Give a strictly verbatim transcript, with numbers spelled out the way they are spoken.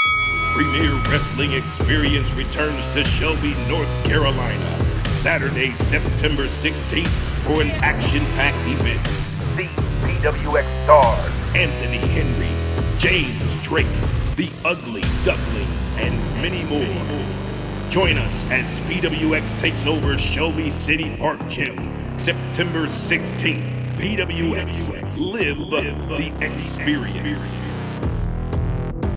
Premier Wrestling Experience returns to Shelby, North Carolina, Saturday, September sixteenth for an action-packed event. The P W X Stars, Anthony Henry, James Drake, the Ugly Ducklings, and many more. Join us as P W X takes over Shelby City Park Gym, September sixteenth. P W X, live the experience.